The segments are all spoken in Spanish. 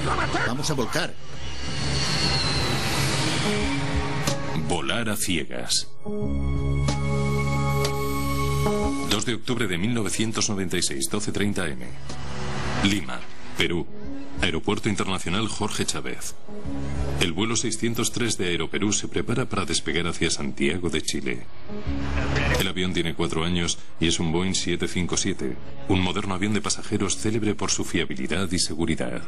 Vamos a volcar. Volar a ciegas. 2 de octubre de 1996, 12:30 am. Lima, Perú. Aeropuerto Internacional Jorge Chávez. El vuelo 603 de Aeroperú se prepara para despegar hacia Santiago de Chile. El avión tiene 4 años y es un Boeing 757, un moderno avión de pasajeros célebre por su fiabilidad y seguridad.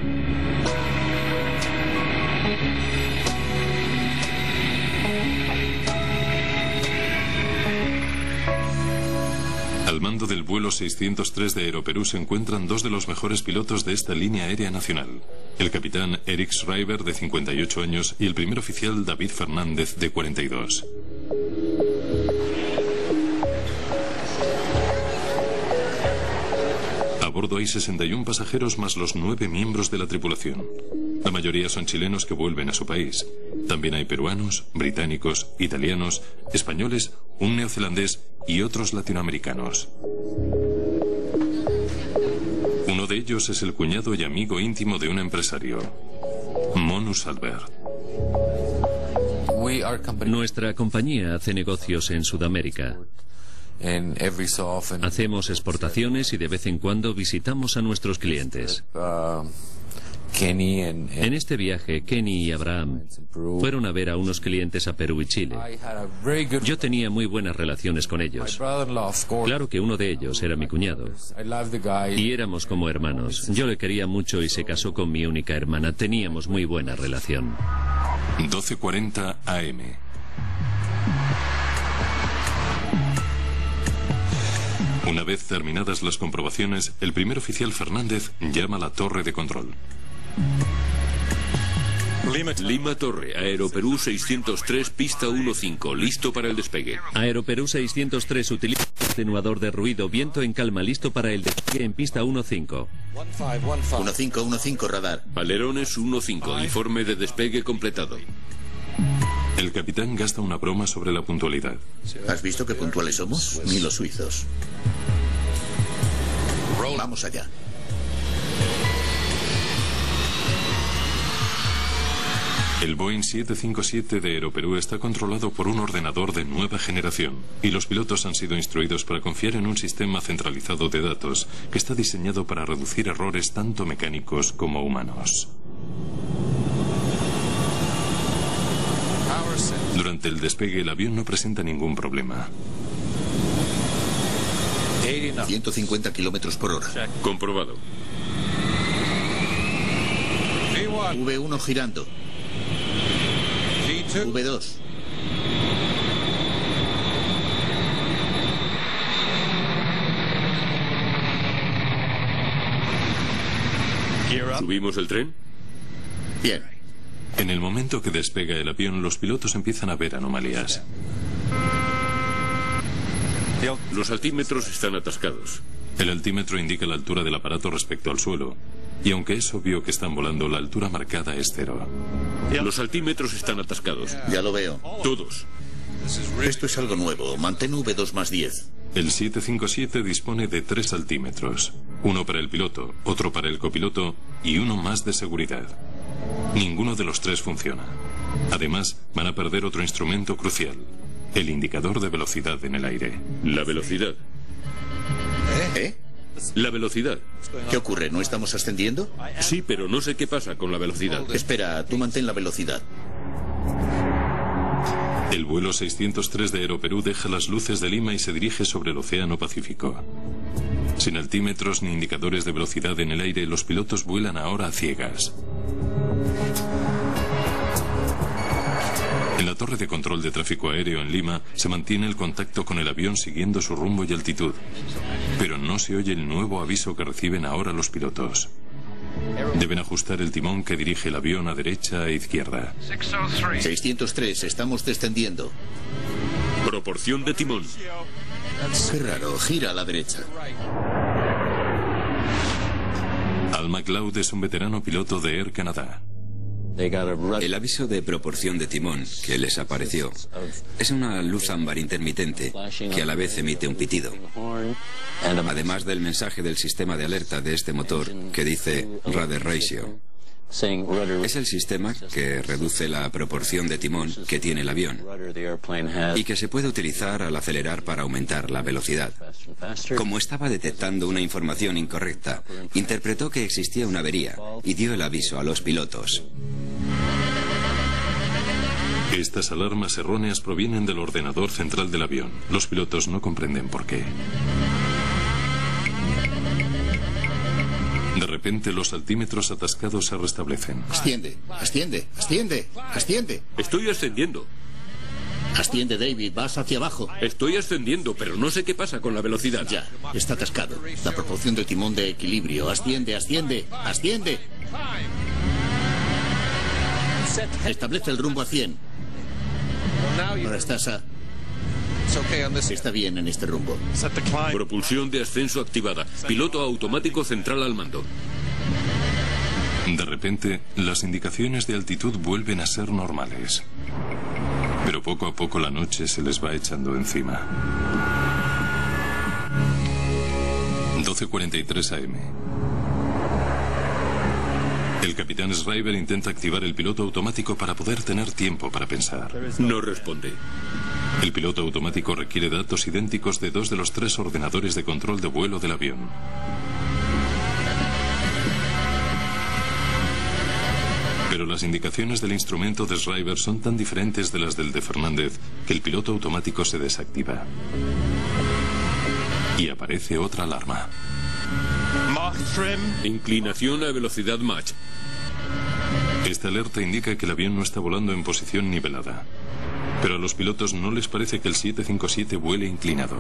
Al mando del vuelo 603 de Aeroperú se encuentran 2 de los mejores pilotos de esta línea aérea nacional. El capitán Eric Schreiber, de 58 años, y el primer oficial David Fernández, de 42. A bordo hay 61 pasajeros más los 9 miembros de la tripulación. La mayoría son chilenos que vuelven a su país. También hay peruanos, británicos, italianos, españoles, un neozelandés y otros latinoamericanos. Uno de ellos es el cuñado y amigo íntimo de un empresario, Monu Salbert. Nuestra compañía hace negocios en Sudamérica. Hacemos exportaciones y de vez en cuando visitamos a nuestros clientes. En este viaje, Kenny y Abraham fueron a ver a unos clientes a Perú y Chile. Yo tenía muy buenas relaciones con ellos. Claro que uno de ellos era mi cuñado. Y éramos como hermanos. Yo le quería mucho y se casó con mi única hermana. Teníamos muy buena relación. 12:40 am. Una vez terminadas las comprobaciones, el primer oficial Fernández llama a la torre de control. Lima Torre, Aeroperú 603, pista 15, listo para el despegue. Aeroperú 603 utiliza atenuador de ruido, viento en calma, listo para el despegue en pista 15. 1515 radar. Alerones 15, informe de despegue completado. El capitán gasta una broma sobre la puntualidad. ¿Has visto qué puntuales somos? Ni los suizos. Vamos allá. El Boeing 757 de Aeroperú está controlado por un ordenador de nueva generación y los pilotos han sido instruidos para confiar en un sistema centralizado de datos que está diseñado para reducir errores tanto mecánicos como humanos. Durante el despegue el avión no presenta ningún problema. 150 kilómetros por hora. Comprobado. V1 girando. V2. ¿Subimos el tren? Bien. En el momento que despega el avión, los pilotos empiezan a ver anomalías. Los altímetros están atascados. El altímetro indica la altura del aparato respecto al suelo. Y aunque es obvio que están volando, la altura marcada es 0. Los altímetros están atascados. Ya lo veo. Todos. Esto es algo nuevo. Mantén V2 más 10. El 757 dispone de 3 altímetros. Uno para el piloto, otro para el copiloto y uno más de seguridad. Ninguno de los 3 funciona. Además, van a perder otro instrumento crucial. El indicador de velocidad en el aire. La velocidad. ¿Eh? La velocidad. ¿Qué ocurre? ¿No estamos ascendiendo? Sí, pero no sé qué pasa con la velocidad. Espera, tú mantén la velocidad. El vuelo 603 de Aeroperú deja las luces de Lima y se dirige sobre el Océano Pacífico. Sin altímetros ni indicadores de velocidad en el aire, los pilotos vuelan ahora a ciegas. En la torre de control de tráfico aéreo en Lima se mantiene el contacto con el avión siguiendo su rumbo y altitud. Pero no se oye el nuevo aviso que reciben ahora los pilotos. Deben ajustar el timón que dirige el avión a derecha e izquierda. 603, estamos descendiendo. Proporción de timón. Qué raro, gira a la derecha. Al MacLeod es un veterano piloto de Air Canada. El aviso de proporción de timón que les apareció es una luz ámbar intermitente que a la vez emite un pitido. Además del mensaje del sistema de alerta de este motor que dice Rudder Ratio. Es el sistema que reduce la proporción de timón que tiene el avión y que se puede utilizar al acelerar para aumentar la velocidad. Como estaba detectando una información incorrecta, interpretó que existía una avería y dio el aviso a los pilotos. Estas alarmas erróneas provienen del ordenador central del avión. Los pilotos no comprenden por qué. De repente, los altímetros atascados se restablecen. Asciende, asciende, asciende, asciende. Estoy ascendiendo. Asciende, David, vas hacia abajo. Estoy ascendiendo, pero no sé qué pasa con la velocidad. Ya, está atascado. La proporción de timón de equilibrio. Asciende, asciende, asciende. Establece el rumbo a 100. Ahora estás a... Está bien en este rumbo. Propulsión de ascenso activada. Piloto automático central al mando. De repente, las indicaciones de altitud vuelven a ser normales. Pero poco a poco la noche se les va echando encima. 12:43 AM. El capitán Shriver intenta activar el piloto automático para poder tener tiempo para pensar. No responde. El piloto automático requiere datos idénticos de 2 de los 3 ordenadores de control de vuelo del avión. Pero las indicaciones del instrumento de Shriver son tan diferentes de las del de Fernández que el piloto automático se desactiva. Y aparece otra alarma. Inclinación a velocidad Mach. Esta alerta indica que el avión no está volando en posición nivelada. Pero a los pilotos no les parece que el 757 vuele inclinado.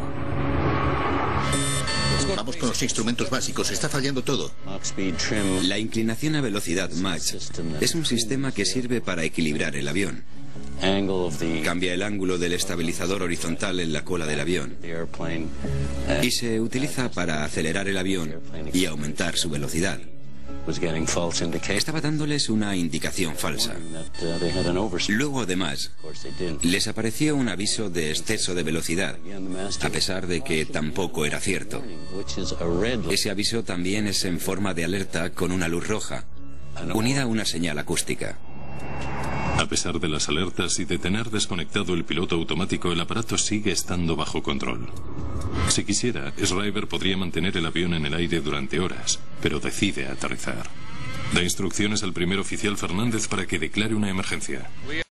Vamos con los instrumentos básicos. Está fallando todo. La inclinación a velocidad Mach es un sistema que sirve para equilibrar el avión. Cambia el ángulo del estabilizador horizontal en la cola del avión y se utiliza para acelerar el avión y aumentar su velocidad. Estaba dándoles una indicación falsa. Luego, además, les apareció un aviso de exceso de velocidad, a pesar de que tampoco era cierto. Ese aviso también es en forma de alerta con una luz roja, unida a una señal acústica. A pesar de las alertas y de tener desconectado el piloto automático, el aparato sigue estando bajo control. Si quisiera, Shriver podría mantener el avión en el aire durante horas, pero decide aterrizar. Da instrucciones al primer oficial Fernández para que declare una emergencia.